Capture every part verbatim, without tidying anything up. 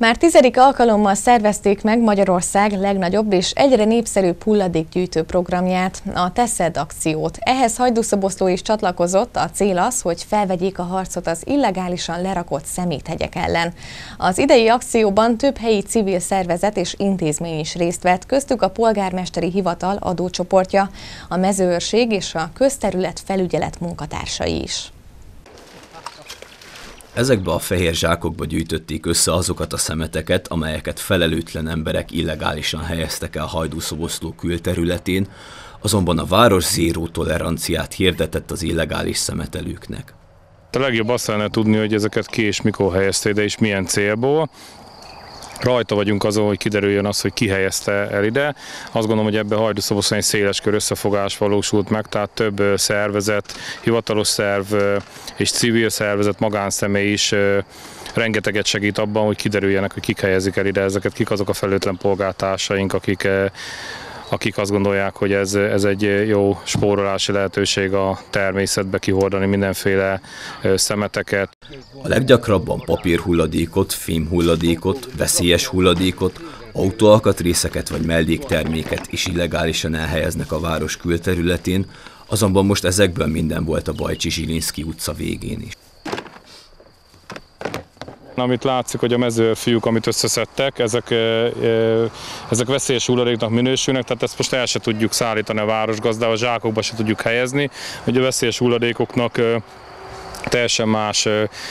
Már tizedik alkalommal szervezték meg Magyarország legnagyobb és egyre népszerűbb hulladékgyűjtő programját, a Teszed akciót. Ehhez Hajdúszoboszló is csatlakozott, a cél az, hogy felvegyék a harcot az illegálisan lerakott szeméthegyek ellen. Az idei akcióban több helyi civil szervezet és intézmény is részt vett, köztük a Polgármesteri Hivatal adócsoportja, a mezőőrség és a közterület felügyelet munkatársai is. Ezekbe a fehér zsákokba gyűjtötték össze azokat a szemeteket, amelyeket felelőtlen emberek illegálisan helyeztek el Hajdúszoboszló külterületén, azonban a város zéró toleranciát hirdetett az illegális szemetelőknek. A legjobb azt lenne tudni, hogy ezeket ki és mikor helyezte ide, és milyen célból. Rajta vagyunk azon, hogy kiderüljön az, hogy ki helyezte el ide. Azt gondolom, hogy ebben Hajdúszoboszlón egy széleskör összefogás valósult meg, tehát több szervezet, hivatalos szerv és civil szervezet, magánszemély is rengeteget segít abban, hogy kiderüljenek, hogy kik helyezik el ide ezeket, kik azok a felelőtlen polgártársaink, akik akik azt gondolják, hogy ez, ez egy jó spórolási lehetőség a természetbe kihordani mindenféle szemeteket. A leggyakrabban papírhulladékot, fémhulladékot, veszélyes hulladékot, autóalkatrészeket vagy mellékterméket is illegálisan elhelyeznek a város külterületén, azonban most ezekből minden volt a Bajcsy-Zsilinszky utca végén is. Amit látszik, hogy a mezőfiúk, amit összeszedtek, ezek, ezek veszélyes hulladéknak minősülnek, tehát ezt most el se tudjuk szállítani a városgazdába, a zsákokba se tudjuk helyezni, hogy a veszélyes hulladékoknak teljesen más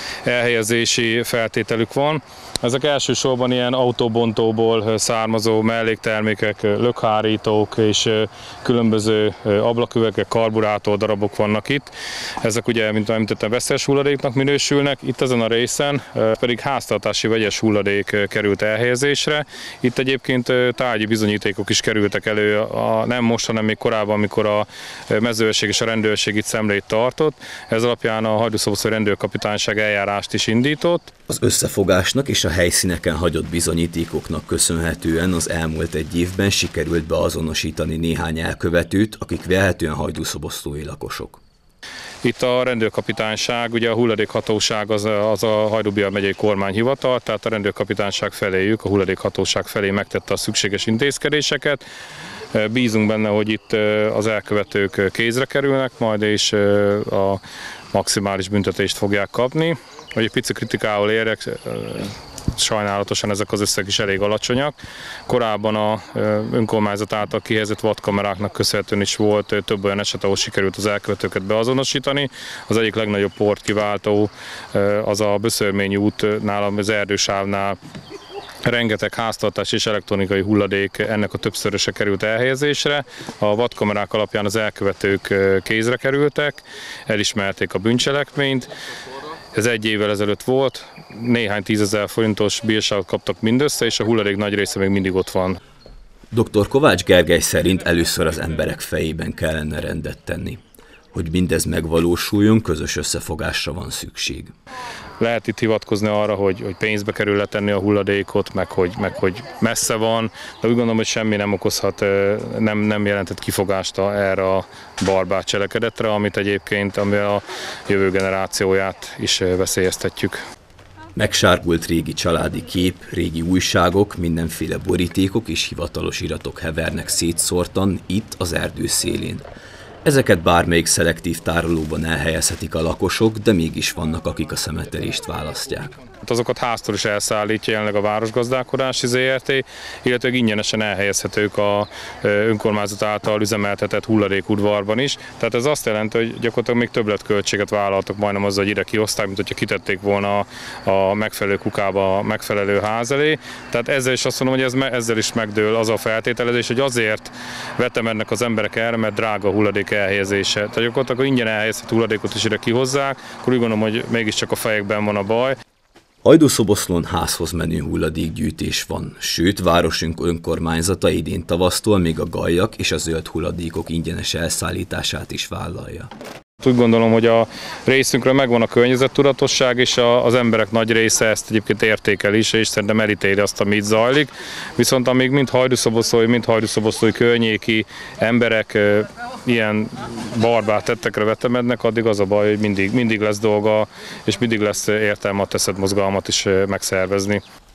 elhelyezési feltételük van. Ezek elsősorban ilyen autóbontóból származó melléktermékek, lökhárítók és különböző ablaküvegek, karburátor darabok vannak itt. Ezek ugye, mint említettem, veszélyes hulladéknak minősülnek. Itt ezen a részen pedig háztartási vegyes hulladék került elhelyezésre. Itt egyébként tárgyi bizonyítékok is kerültek elő, a, nem most, hanem még korábban, amikor a mezőőrség és a rendőrség itt szemlét tartott. Ez alapján a Hajdúszoboszlói Rendőrkapitányság eljárást is indított. Az összefogásnak és a helyszíneken hagyott bizonyítékoknak köszönhetően az elmúlt egy évben sikerült beazonosítani néhány elkövetőt, akik vélhetően hajdúszoboszlói lakosok. Itt a rendőrkapitányság, ugye a hulladékhatóság az, az a Hajdú-Bihar megyei kormányhivatal, tehát a rendőrkapitányság feléjük, a hulladékhatóság felé megtette a szükséges intézkedéseket. Bízunk benne, hogy itt az elkövetők kézre kerülnek, majd és a maximális büntetést fogják kapni. Hogy egy pici kritikával érjek, sajnálatosan ezek az összeg is elég alacsonyak. Korábban a önkormányzat által kihelyezett vadkameráknak köszönhetően is volt több olyan eset, ahol sikerült az elkövetőket beazonosítani. Az egyik legnagyobb port kiváltó az a Böszörményi útnál, az erdősávnál. Rengeteg háztartás és elektronikai hulladék ennek a többszöröse került elhelyezésre. A vadkamerák alapján az elkövetők kézre kerültek, elismerték a bűncselekményt. Ez egy évvel ezelőtt volt, néhány tízezer forintos bírságot kaptak mindössze, és a hulladék nagy része még mindig ott van. doktor Kovács Gergely szerint először az emberek fejében kellene rendet tenni. Hogy mindez megvalósuljon, közös összefogásra van szükség. Lehet itt hivatkozni arra, hogy, hogy pénzbe kerül letenni a hulladékot, meg hogy, meg hogy messze van, de úgy gondolom, hogy semmi nem okozhat, nem, nem jelentett kifogást erre a barbár cselekedetre, amit egyébként ami a jövő generációját is veszélyeztetjük. Megsárgult régi családi kép, régi újságok, mindenféle borítékok és hivatalos iratok hevernek szétszórtan itt az erdő szélén. Ezeket bármelyik szelektív tárolóban elhelyezhetik a lakosok, de mégis vannak, akik a szemetelést választják. Azokat háztól is elszállítja jelenleg a Városgazdálkodási zé er té, illetve ingyenesen elhelyezhetők a önkormányzat által üzemeltetett hulladékudvarban is. Tehát ez azt jelenti, hogy gyakorlatilag még többletköltséget vállaltak majdnem azzal, hogy ide kihozták, mint hogyha kitették volna a megfelelő kukába a megfelelő ház elé. Tehát ezzel is azt mondom, hogy ez, ezzel is megdől az a feltételezés, hogy azért vetemednek az emberek erre, mert drága a hulladék elhelyezése. Tehát gyakorlatilag ingyen elhelyezhető hulladékot is ide kihozzák, akkor úgy gondolom, hogy mégiscsak a fejekben van a baj. Hajdúszoboszlón házhoz menő hulladékgyűjtés van, sőt városunk önkormányzata idén tavasztól még a gajak és a zöld hulladékok ingyenes elszállítását is vállalja. Úgy gondolom, hogy a részünkről megvan a környezettudatosság, és az emberek nagy része ezt egyébként értékel is, és szerintem elítéli azt, ami itt zajlik. Viszont amíg mind hajdúszoboszlói, mind hajdúszoboszlói környéki emberek ilyen barbár tettekre vetemednek, addig az a baj, hogy mindig, mindig lesz dolga, és mindig lesz értelme a Teszed mozgalmat is megszervezni.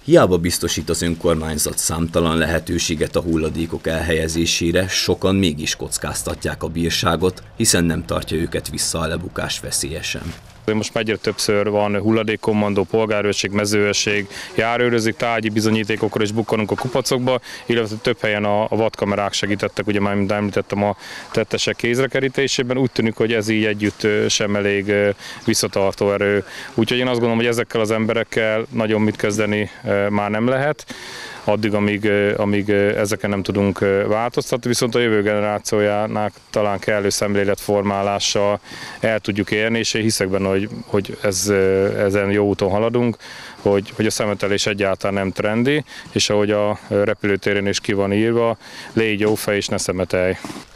Hiába biztosít az önkormányzat számtalan lehetőséget a hulladékok elhelyezésére, sokan mégis kockáztatják a bírságot, hiszen nem tartja őket vissza a lebukás veszélyesen. Most egyre többször van hulladékkommandó, polgárőrség, mezőőrség, járőrözik, tárgyi bizonyítékokkal is bukkanunk a kupacokba, illetve több helyen a, a vadkamerák segítettek, ugye már mint említettem a tettesek kézrekerítésében. Úgy tűnik, hogy ez így együtt sem elég visszatartó erő. Úgyhogy én azt gondolom, hogy ezekkel az emberekkel nagyon mit kezdeni már nem lehet, addig, amíg, amíg ezeken nem tudunk változtatni, viszont a jövő generációjának talán kellő szemléletformálással el tudjuk érni, és én hiszek benne, hogy, hogy ez, ezen jó úton haladunk, hogy, hogy a szemetelés egyáltalán nem trendi, és ahogy a repülőtéren is ki van írva, légy jó fej és ne szemetelj.